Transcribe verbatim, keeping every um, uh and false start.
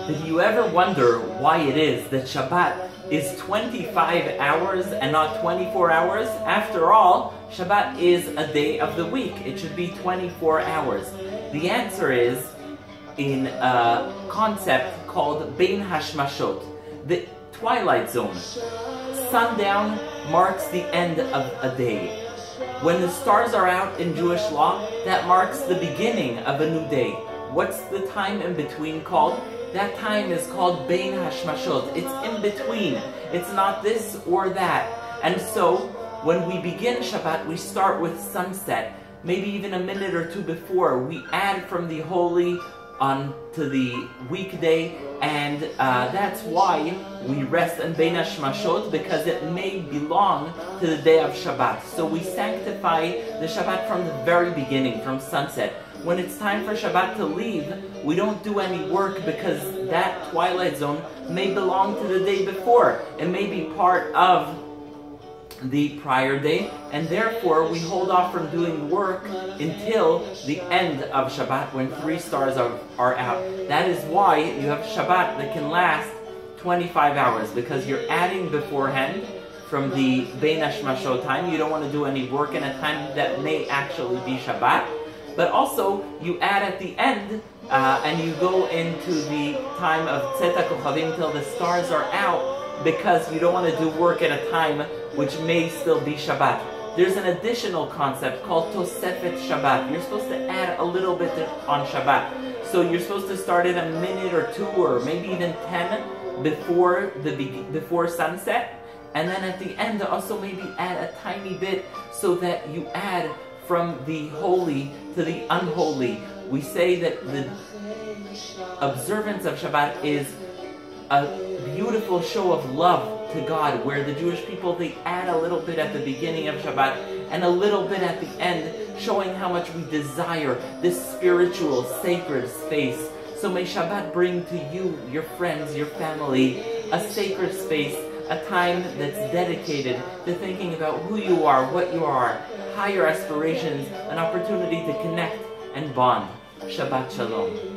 Did you ever wonder why it is that Shabbat is twenty-five hours and not twenty-four hours? After all, Shabbat is a day of the week. It should be twenty-four hours. The answer is in a concept called Bein Hashmashot, the twilight zone. Sundown marks the end of a day. When the stars are out in Jewish law, that marks the beginning of a new day. What's the time in between called? That time is called Bein Hashmashot. It's in between. It's not this or that. And so, when we begin Shabbat, we start with sunset. Maybe even a minute or two before, we add from the holy on to the weekday, and uh, that's why we rest in Bein Hashmashot, because it may belong to the day of Shabbat. So we sanctify the Shabbat from the very beginning, from sunset. When it's time for Shabbat to leave, we don't do any work because that twilight zone may belong to the day before. It may be part of the prior day, and therefore we hold off from doing work until the end of Shabbat when three stars are, are out. That is why you have Shabbat that can last twenty-five hours, because you're adding beforehand from the Bein Hashmashot time. You don't want to do any work in a time that may actually be Shabbat. But also, you add at the end, uh, and you go into the time of Tzeta Kochavim till the stars are out, because you don't want to do work at a time which may still be Shabbat. There's an additional concept called Tosefet Shabbat. You're supposed to add a little bit on Shabbat. So you're supposed to start at a minute or two, or maybe even ten before the before sunset, and then at the end also maybe add a tiny bit so that you add from the holy to the unholy. We say that the observance of Shabbat is a beautiful show of love to God, where the Jewish people, they add a little bit at the beginning of Shabbat and a little bit at the end, showing how much we desire this spiritual, sacred space. So may Shabbat bring to you, your friends, your family, a sacred space, a time that's dedicated to thinking about who you are, what you are, higher aspirations, an opportunity to connect and bond. Shabbat Shalom.